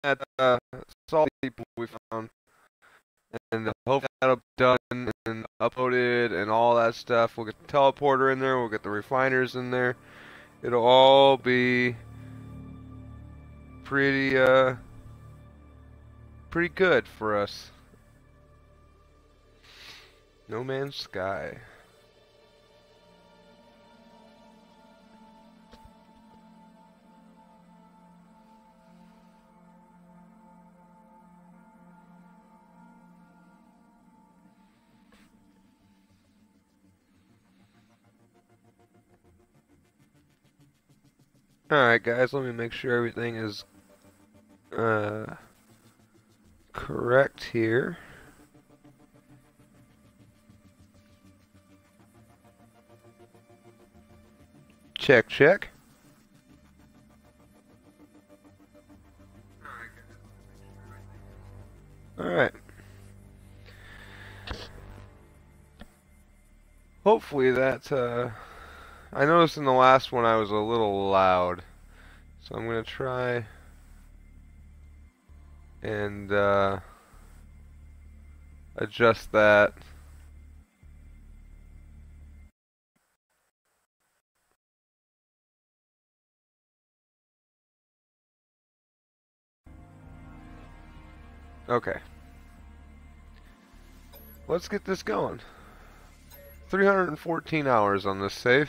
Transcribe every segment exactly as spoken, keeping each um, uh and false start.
that uh, salt people we found, and hopefully that'll be done and uploaded and all that stuff. We'll get the teleporter in there. We'll get the refiners in there. It'll all be pretty uh pretty good for us. No Man's Sky. Alright guys, let me make sure everything is uh, correct here. Check, check. Alright. Hopefully that, uh, I noticed in the last one I was a little loud. So I'm going to try and uh, adjust that. Okay. Let's get this going. three hundred fourteen hours on this save.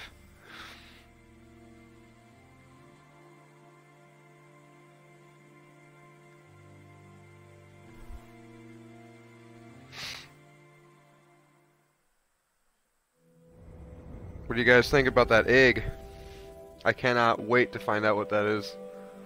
What do you guys think about that egg? I cannot wait to find out what that is.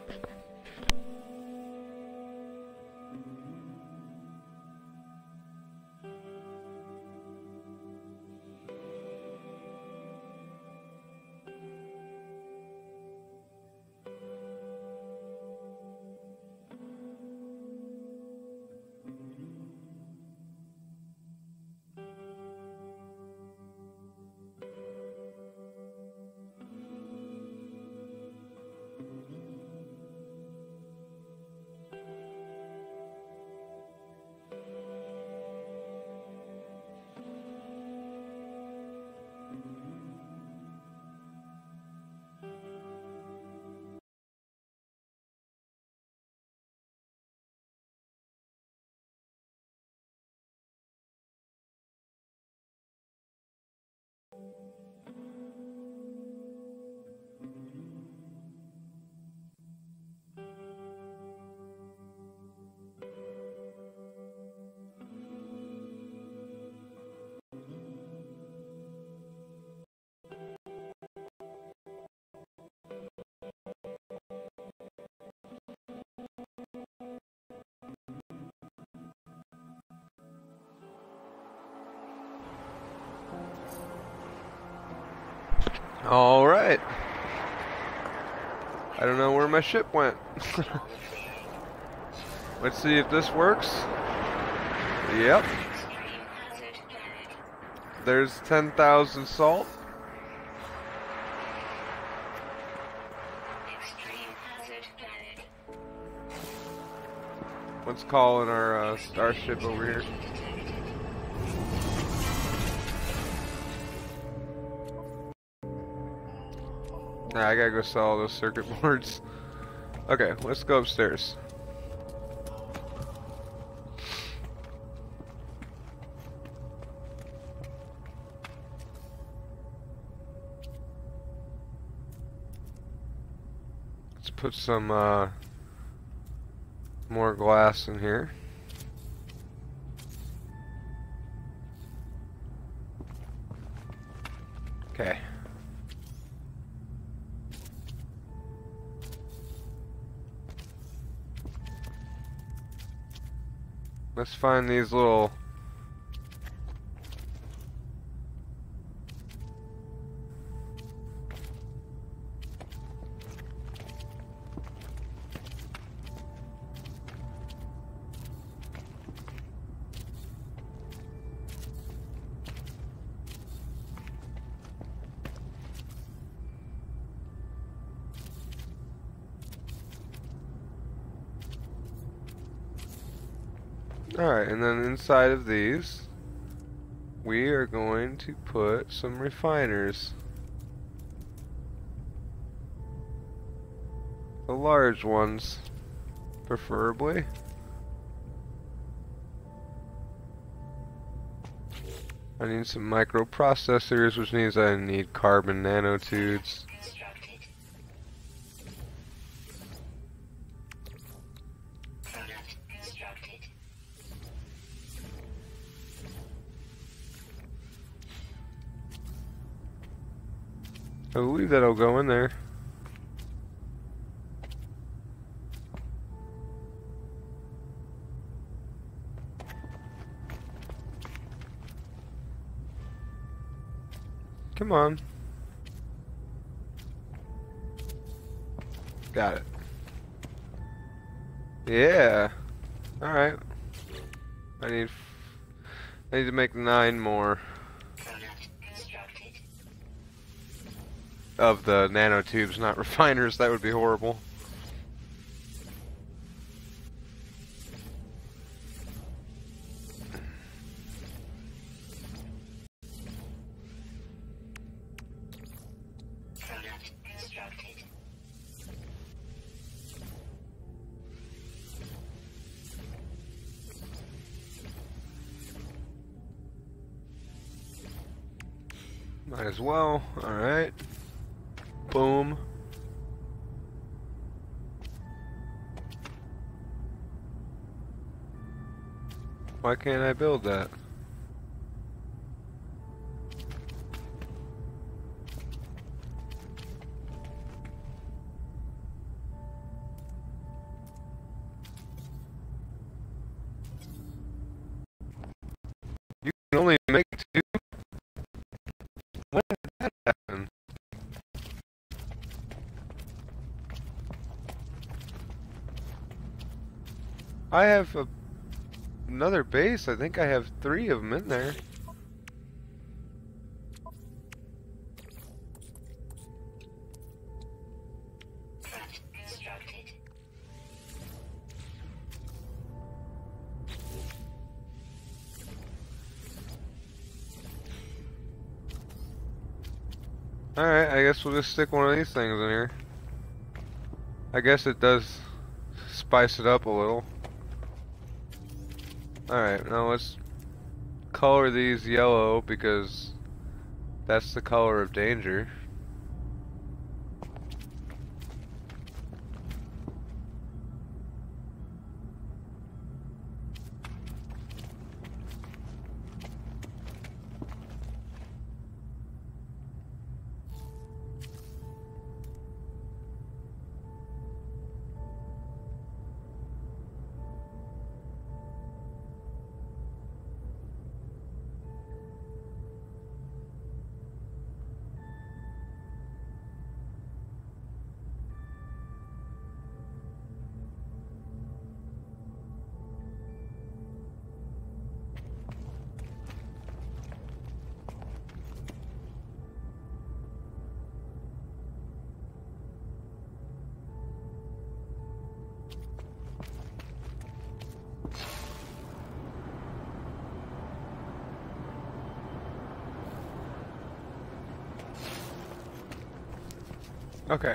Alright. I don't know where my ship went. Let's see if this works. Yep. There's ten thousand salt. Let's call in our uh, starship over here. Nah, I gotta go sell all those circuit boards. Okay, let's go upstairs. Let's put some uh, more glass in here. Okay. Let's find these little Alright, and then inside of these, we are going to put some refiners. The large ones, preferably. I need some microprocessors, which means I need carbon nanotubes. I believe that'll go in there. Come on. Got it. Yeah. Alright. I need... I need to make nine more. Of the nanotubes, not refiners. That would be horrible. Might as well. Alright. Boom. Why can't I build that? You can only make two? When did that happen? I have a, another base. I think I have three of them in there. Alright, I guess we'll just stick one of these things in here. I guess it does spice it up a little. Alright, now let's color these yellow because that's the color of danger. Okay.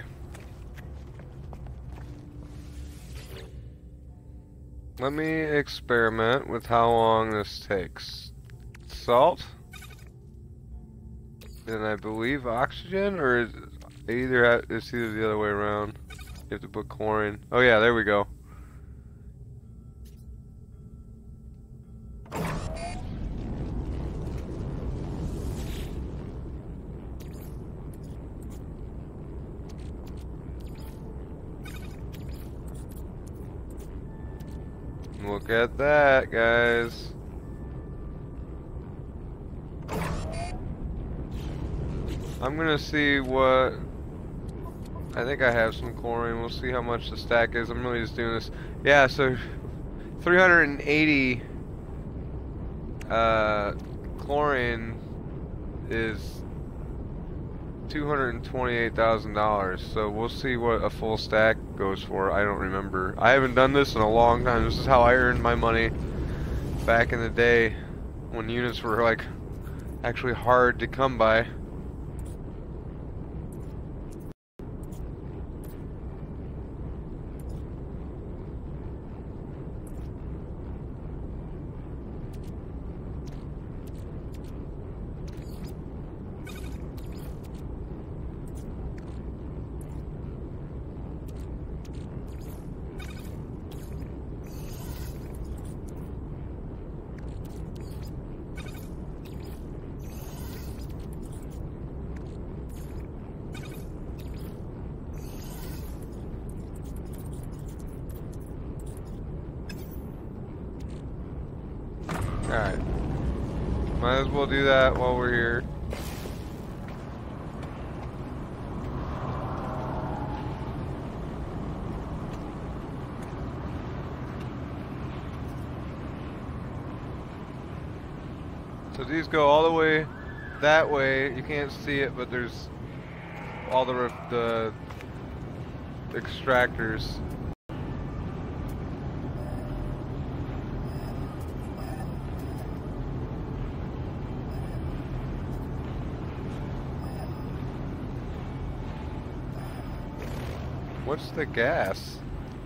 Let me experiment with how long this takes. Salt. And I believe oxygen, or is it either ha it's either the other way around. You have to put chlorine. Oh yeah, there we go. Look at that, guys. I'm gonna see what... I think I have some chlorine. We'll see how much the stack is. I'm really just doing this. Yeah, so three hundred eighty uh, chlorine is two hundred twenty-eight thousand dollars. So we'll see what a full stack goes for. I don't remember. I haven't done this in a long time. This is how I earned my money. back in the day when units were like actually hard to come by. Alright. Might as well do that while we're here. So these go all the way that way. You can't see it, but there's all the ref the extractors. What's the gas?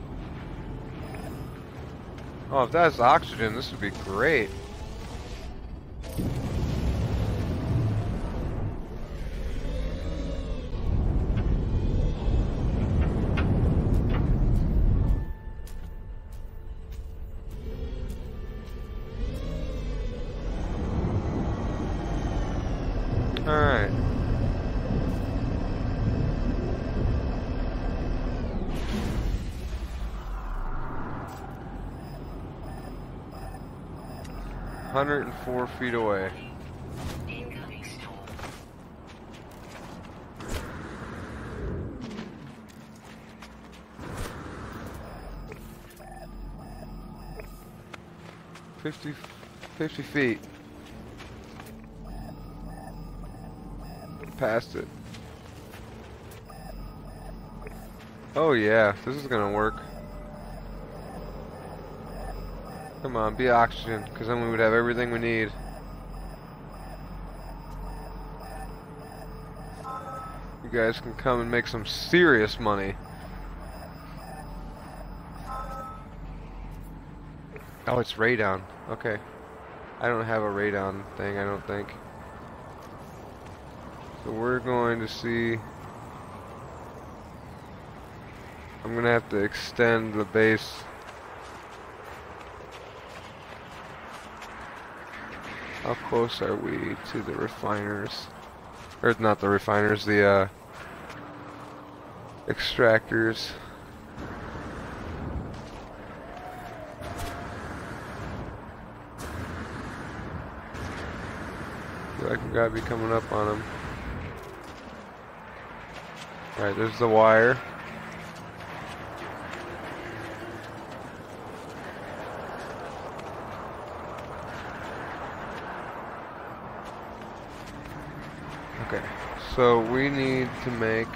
Oh, if that's oxygen, this would be great. Alright. one hundred four feet away. Incoming storm. fifty, fifty feet. Past it. Oh yeah, this is gonna work. Come on, be oxygen, because then we would have everything we need. You guys can come and make some serious money. Oh, it's radon. Okay. I don't have a radon thing, I don't think. So we're going to see... I'm going to have to extend the base. How close are we to the refiners? Or not the refiners, the uh, extractors. Feel like we gotta be coming up on them. Alright, there's the wire. Okay, so we need to make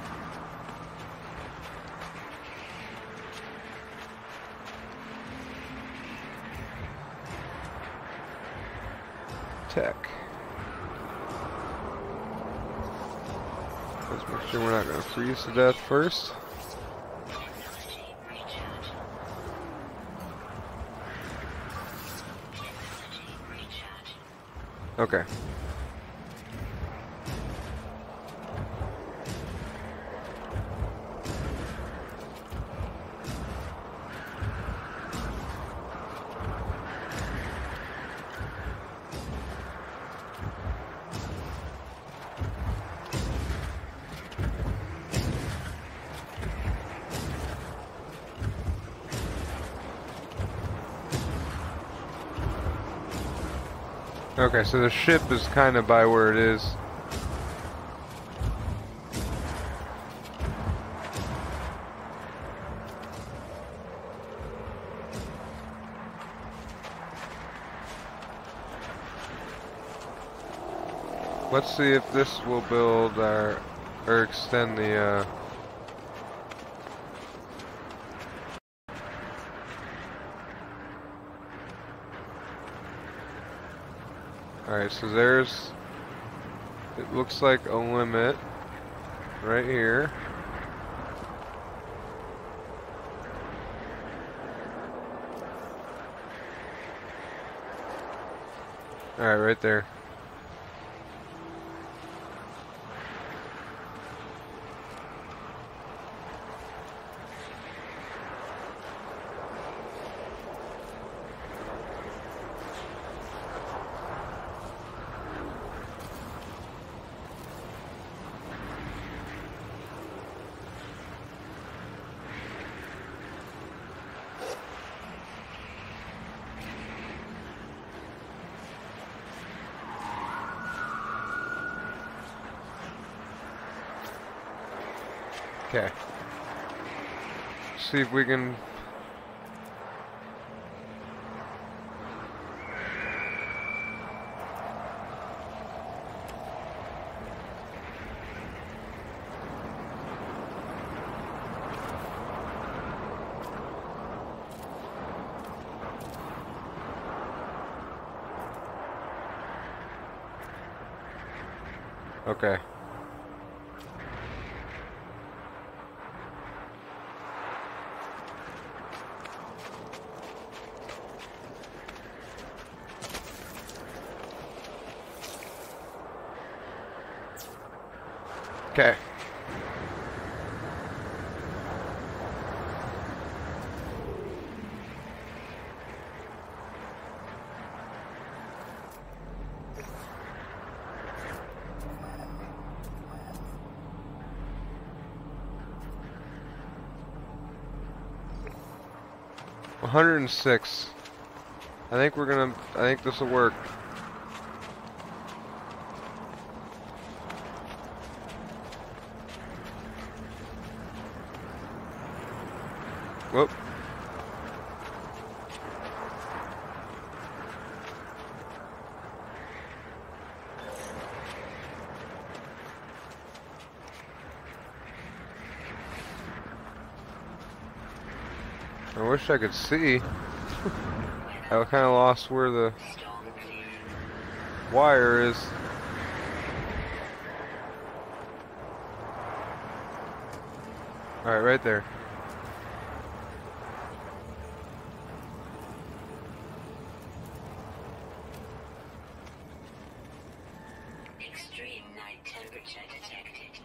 tech. Let's make sure we're not going to freeze to death first. Okay. Okay, so the ship is kind of by where it is. Let's see if this will build our, or extend the, uh... Alright, so there's, it looks like a limit right here. Alright, right there. Okay. See if we can. Okay. Okay. one hundred six. I think we're gonna, I think this will work. Whoop. I wish I could see. I kind of lost where the wire is. Alright, right there. Extreme night temperature detected.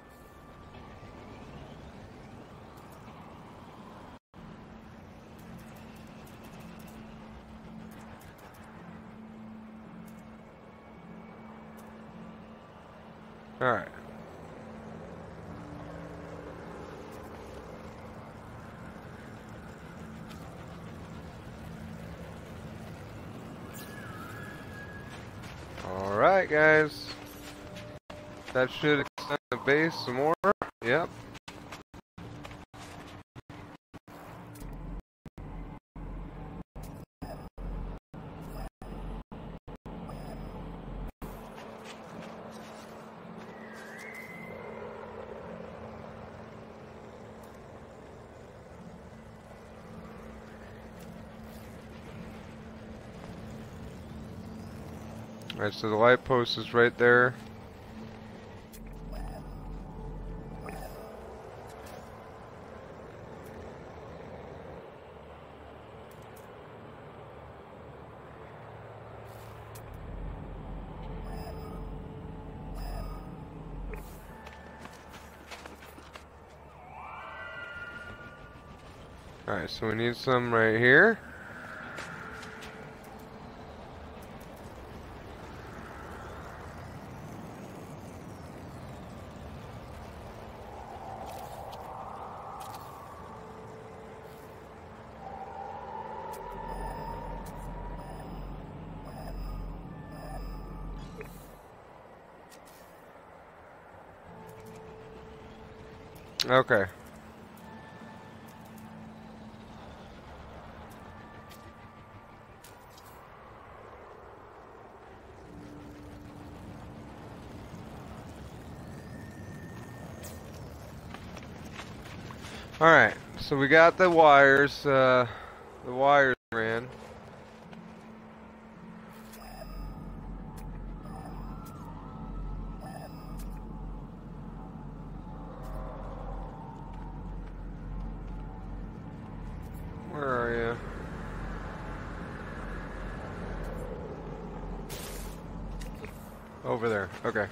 All right. All right, guys. That should extend the base some more. Yep. Alright, so the light post is right there. Alright, so we need some right here. Okay. Alright, so we got the wires, uh, the wires ran. Where are you? Over there. Okay.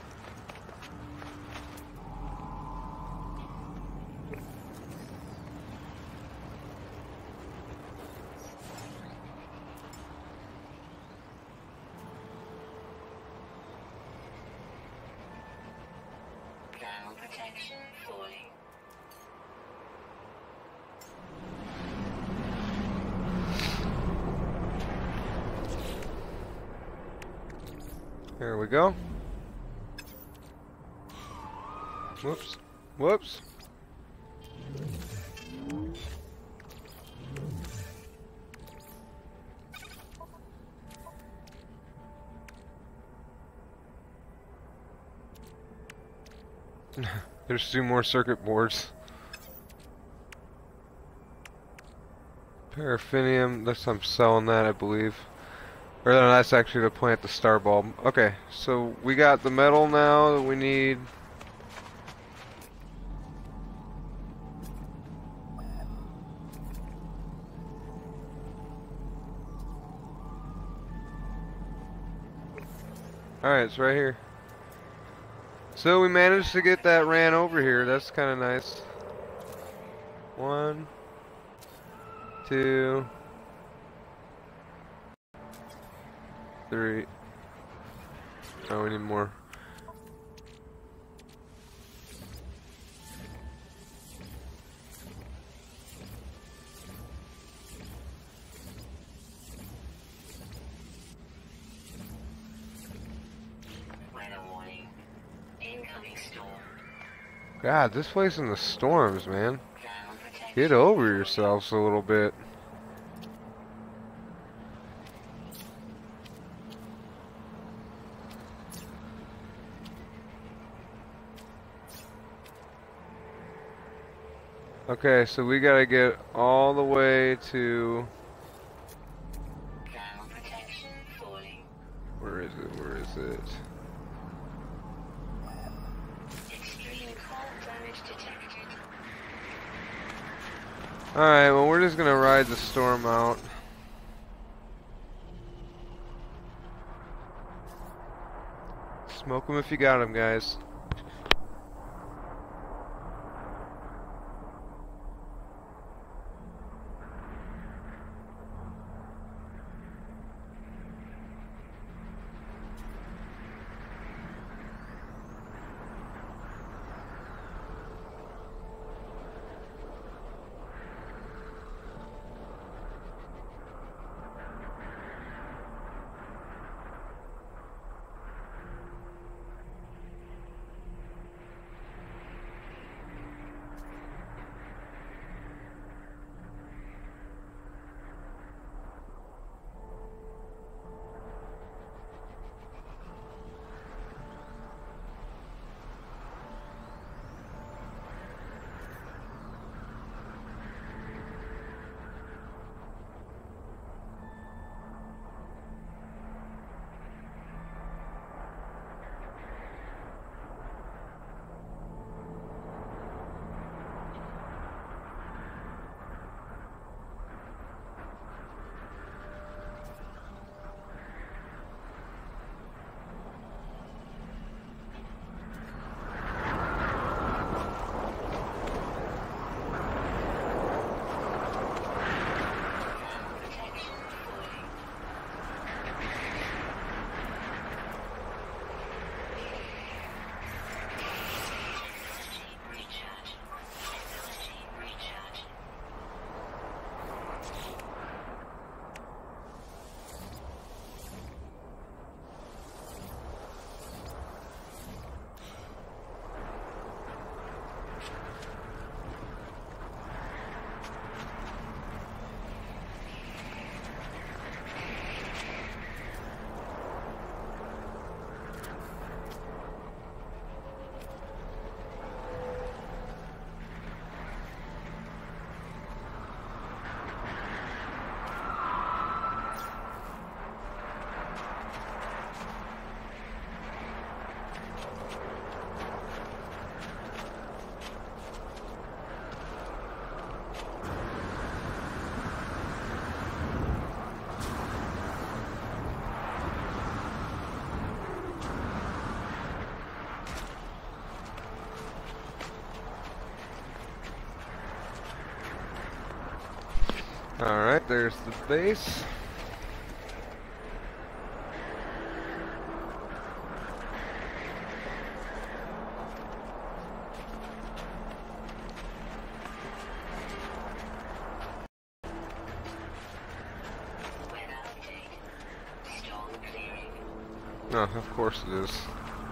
Ground protection falling. There we go. Whoops. Whoops. There's two more circuit boards. Paraffinium, that's I'm selling that, I believe. Or no, that's actually to plant the star bulb. Okay, so we got the metal now that we need. Alright, it's right here. So we managed to get that ran over here. That's kind of nice. One, two, three. Oh, we need more. Weather warning. Incoming storm. God, this place in the storms, man. Ground protection. Get over yourselves a little bit. Okay, so we gotta get all the way to... Ground protection falling. Where is it? Where is it? Extreme cold damage detected. Alright, well we're just gonna ride the storm out. Smoke them if you got them, guys. Alright, there's the base. Weather update. Storm clearing. Oh, of course it is.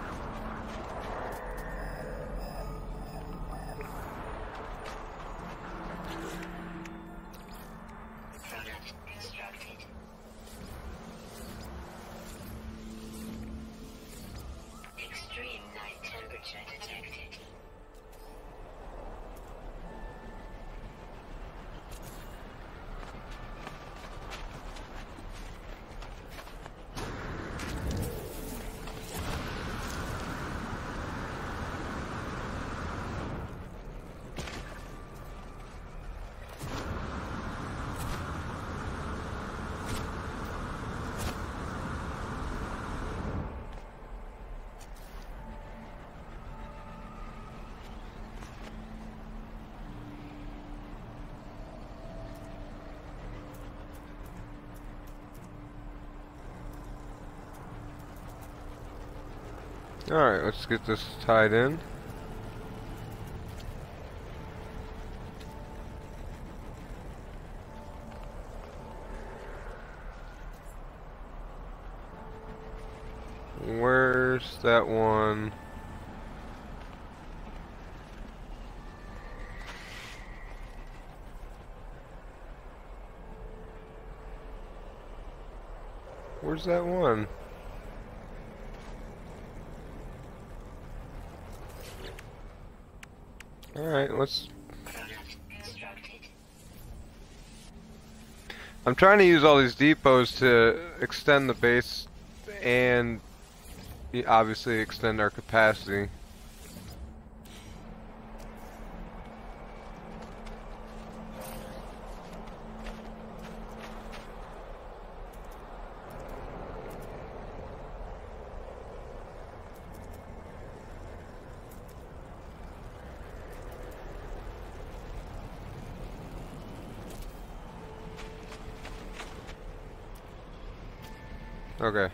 Product constructed. Extreme night temperature detected. Alright, let's get this tied in. Where's that one? Where's that one? Alright, let's... Product constructed. I'm trying to use all these depots to extend the base and obviously extend our capacity. Okay.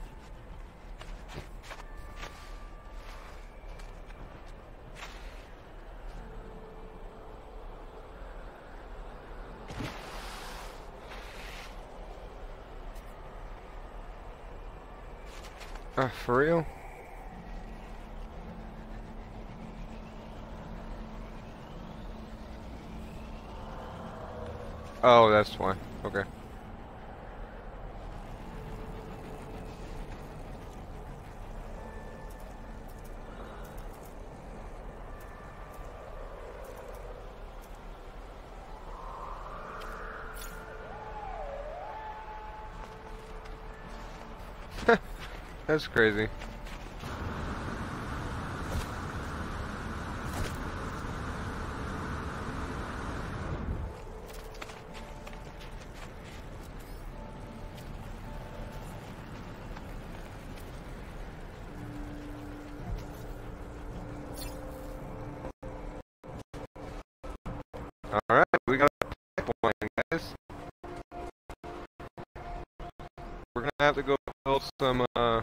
Uh, for real? Oh, that's why. Okay. That's crazy. Alright, we got a pipeline, guys. We're gonna have to go build some, uh...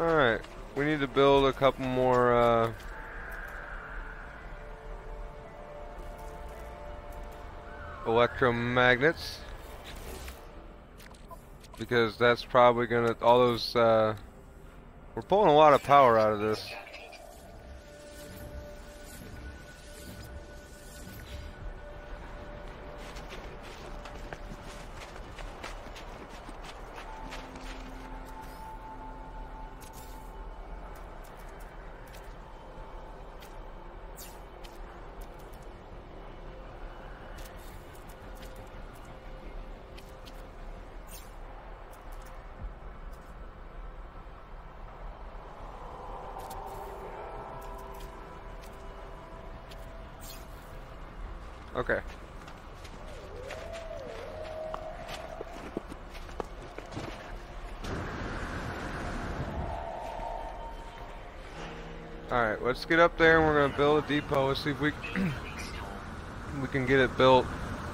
Alright, we need to build a couple more uh, electromagnets, because that's probably gonna, all those, uh, we're pulling a lot of power out of this. Okay. Alright, let's get up there and we're gonna build a depot. Let's see if we we can get it built.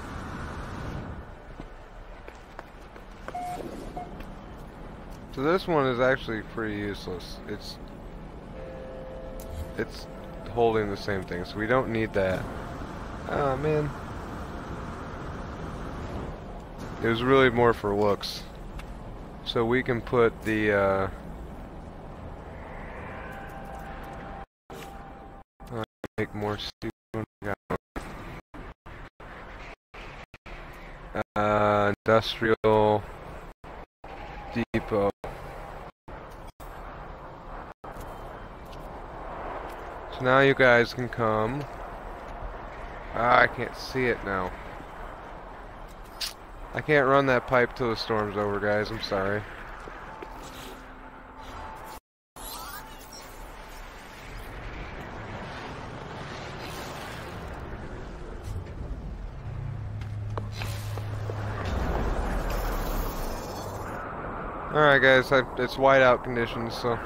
So this one is actually pretty useless. It's it's holding the same thing, so we don't need that. Ah, man. It was really more for looks. So we can put the uh uh, make more steel. Uh, industrial depot. So now you guys can come. Ah, I can't see it now. I can't run that pipe till the storm's over, guys. I'm sorry. Alright, guys. I, it's whiteout conditions, so...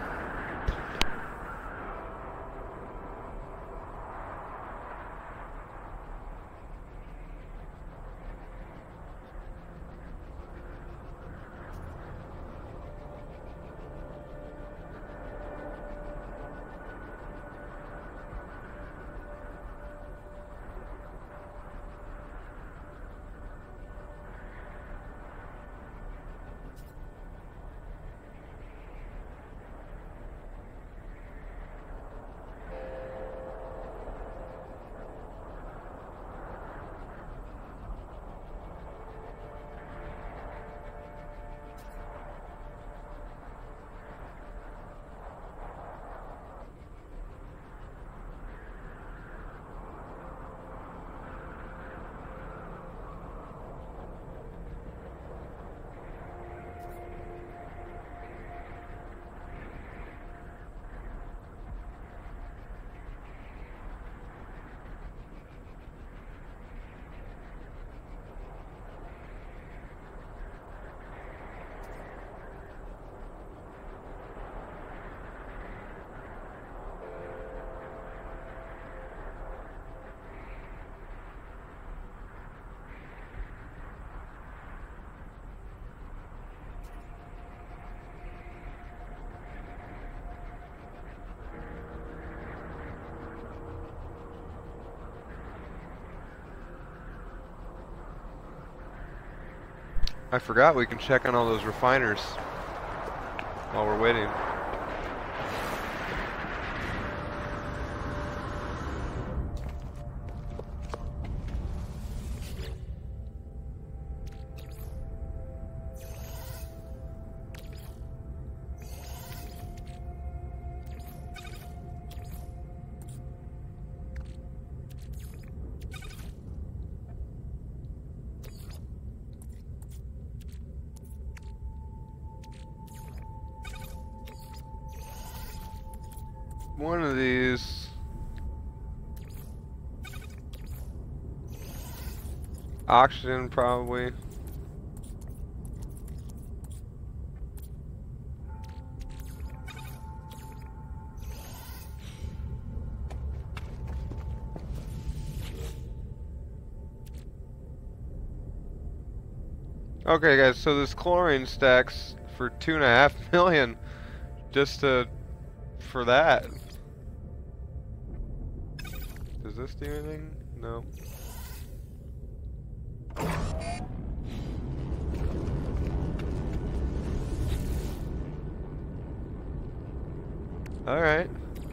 I forgot we can check on all those refiners while we're waiting. One of these oxygen probably. Okay guys, so this chlorine stacks for two and a half million. just to for that. Does this do anything? No. All right.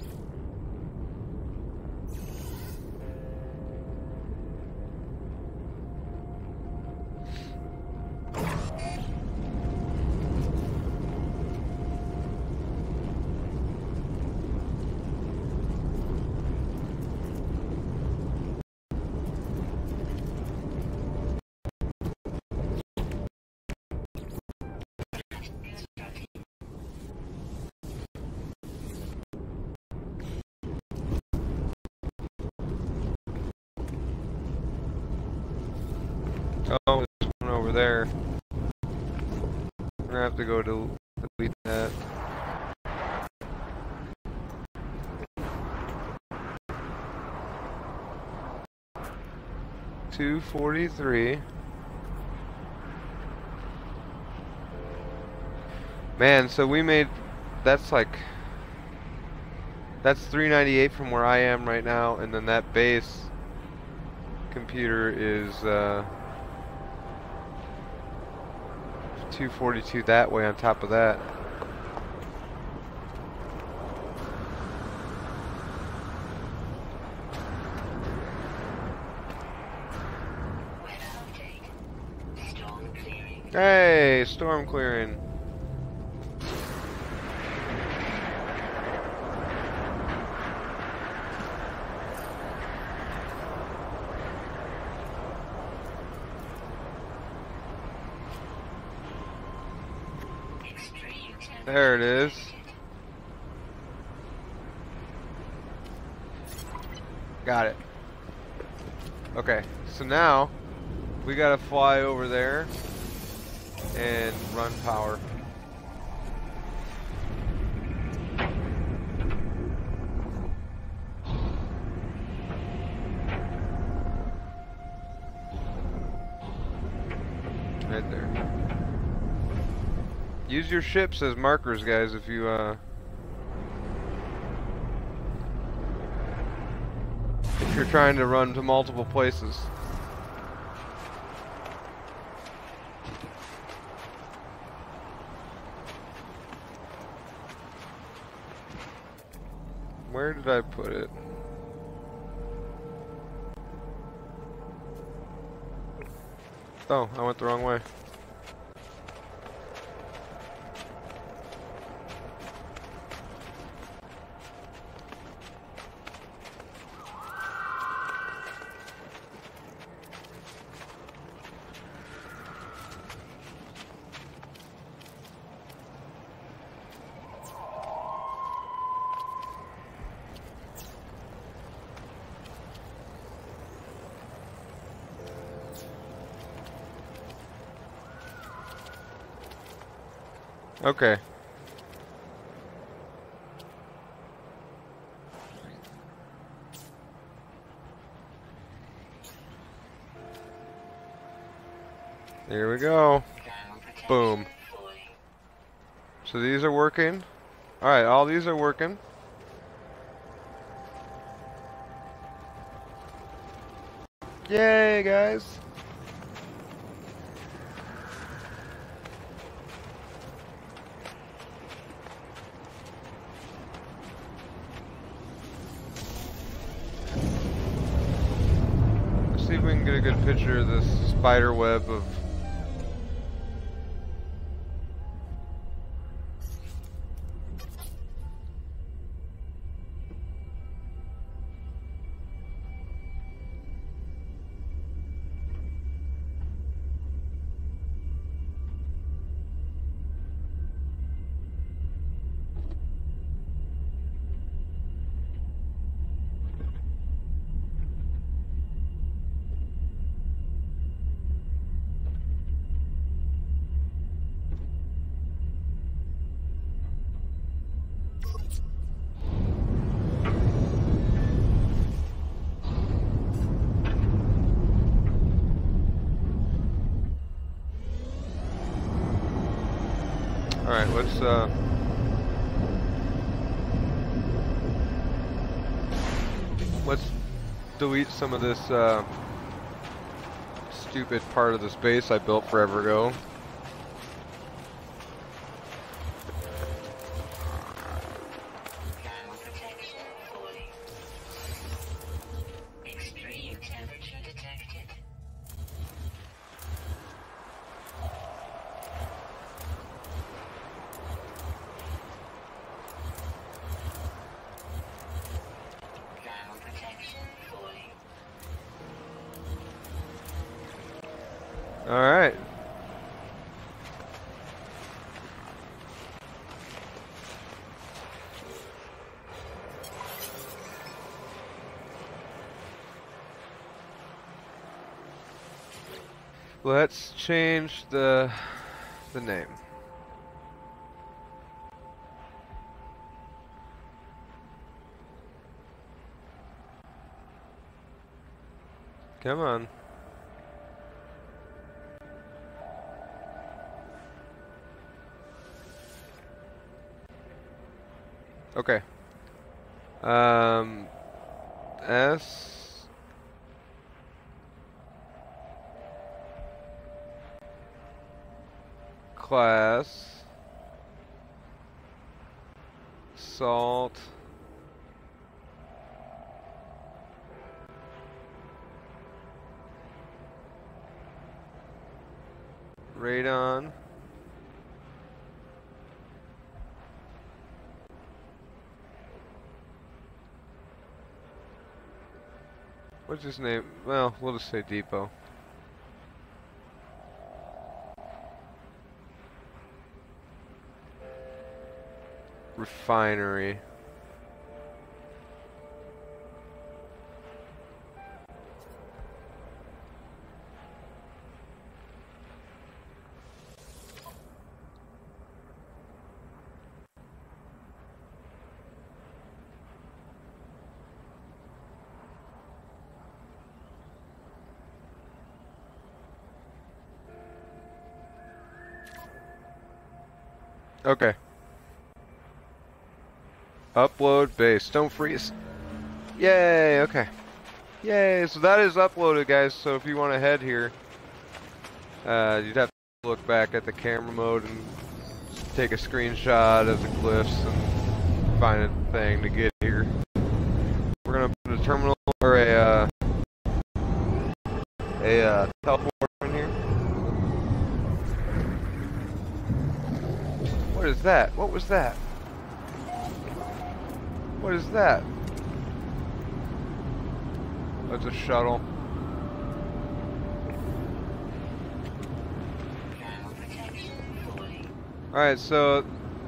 Oh, there's one over there. We're gonna have to go to delete that. two forty-three. Man, so we made, that's like, that's three ninety-eight from where I am right now, and then that base computer is uh, two forty-two that way on top of that. Storm clearing. Hey, storm clearing. Extreme temperature There it is. detected. Got it. Okay, so now we gotta fly over there and run power. Right there. Use your ships as markers, guys, if you uh if you're trying to run to multiple places. Where did I put it? Oh, I went the wrong way. Okay. Here we go. Ground protection Boom. fully. So these are working. Alright, all these are working. Yay, guys. Let's see if we can get a good picture of this spider web of Alright, let's uh let's delete some of this uh, stupid part of the space I built forever ago. Thermal protection fully. Extreme temperature detected. Thermal protection fully. All right. Let's change the the name. Come on. Okay. Um S class salt radon what's his name? Well, we'll just say Depot. Refinery. Okay. Upload base. Don't freeze. Yay, okay. Yay, so that is uploaded, guys. So if you want to head here, uh, you'd have to look back at the camera mode and take a screenshot of the glyphs and find a thing to get here. We're gonna put a terminal or a uh, a uh, teleporter in here. What is that? What was that? What is that? That's a shuttle. Thermal protection fully. Alright, so...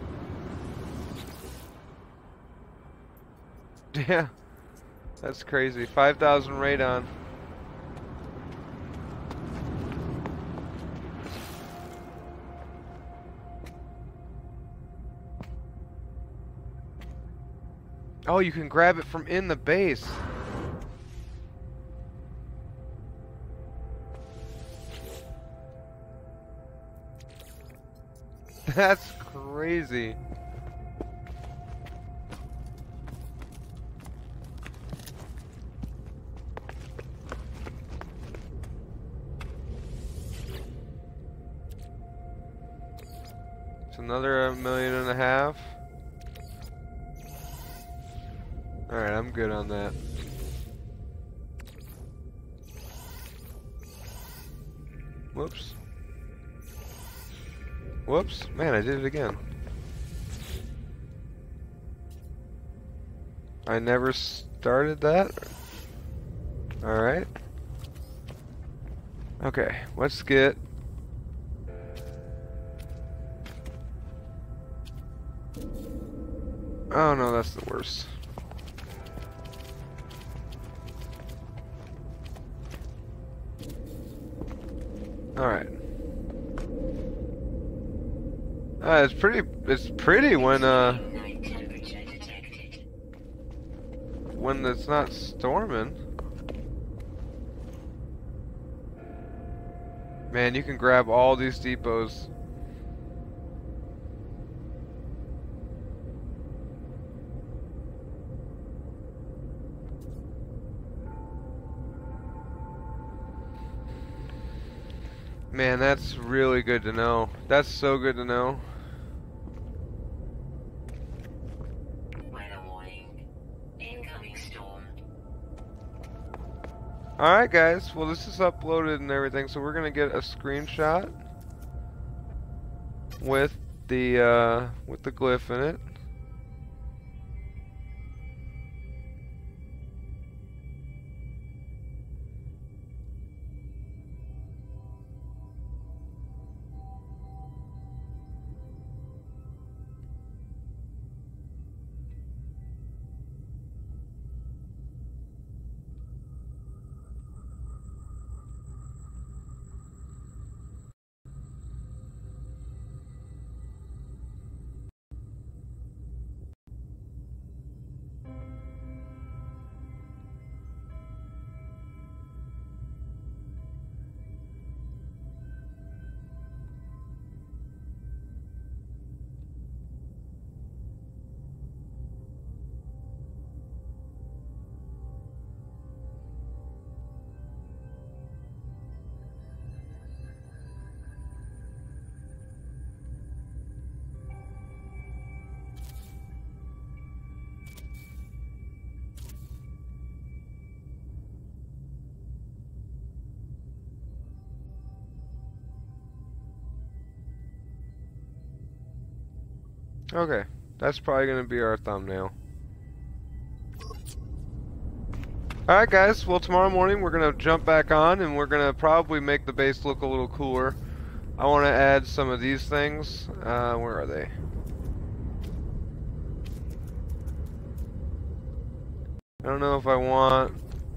yeah. That's crazy. five thousand radon. Oh, you can grab it from in the base. That's crazy. It's another a million and a half. Alright, I'm good on that. Whoops. Whoops. Man, I did it again. I never started that? Alright. Okay, let's get... oh no, that's the worst. Alright. Uh, it's pretty, it's pretty when, uh, Night temperature detected. when it's not storming. Man, you can grab all these depots. Man, that's really good to know. That's so good to know. Weather warning. Incoming storm. Alright guys, well this is uploaded and everything, so we're gonna get a screenshot with the uh, with the glyph in it. Okay, that's probably gonna be our thumbnail. Alright guys, well tomorrow morning we're gonna jump back on and we're gonna probably make the base look a little cooler. I want to add some of these things. Uh, where are they? I don't know if I want...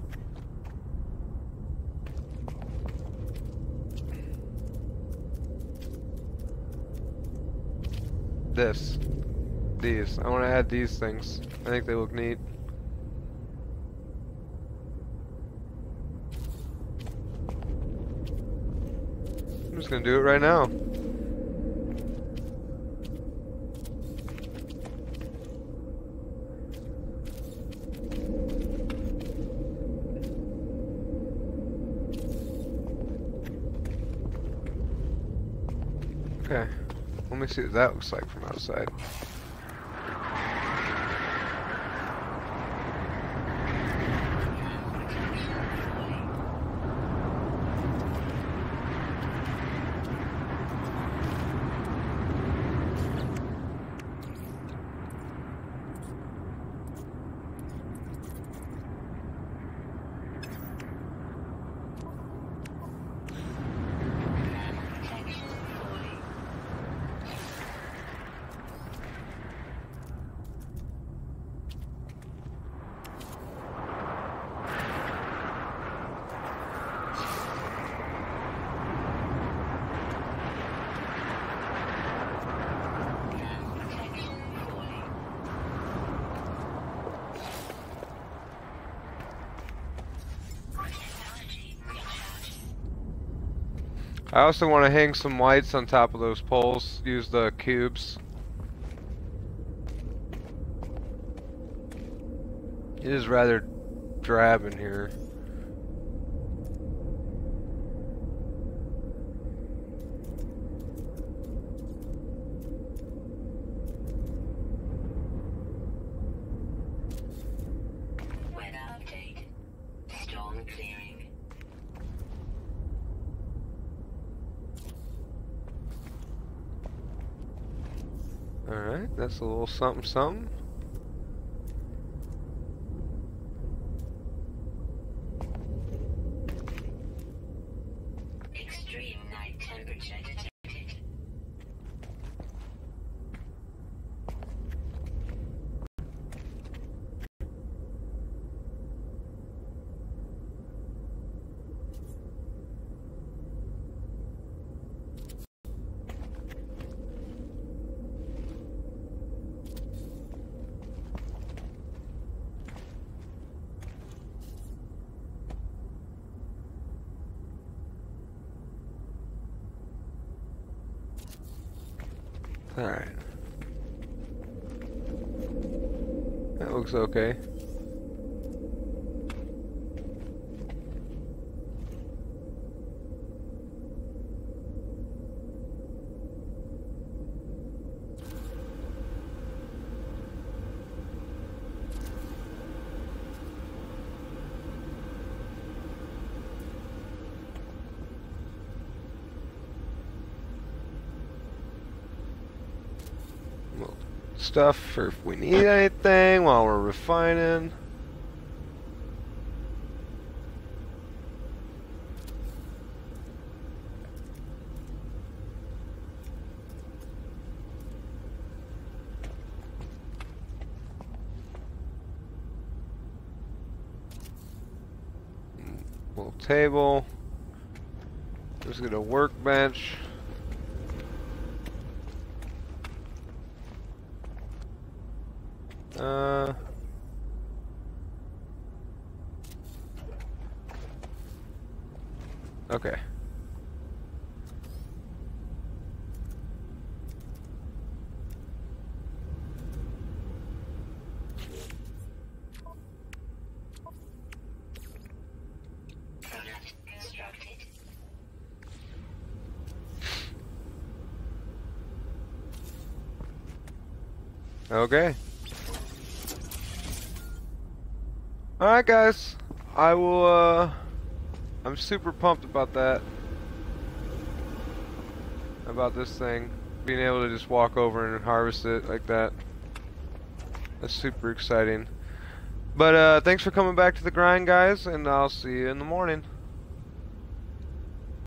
this. These. I want to add these things. I think they look neat. I'm just gonna do it right now. Okay. Let me see what that looks like from outside. I also want to hang some lights on top of those poles, use the cubes. It is rather drab in here. Weather update. Storm clearing. Alright, that's a little something something. Extreme night temperature detected. Alright. That looks okay. stuff for if we need anything while we're refining. Little table. Just get a workbench. Uh. Okay. Product constructed. Okay. Alright guys, I will, uh, I'm super pumped about that, about this thing, being able to just walk over and harvest it like that. That's super exciting. But, uh, thanks for coming back to the grind, guys, and I'll see you in the morning.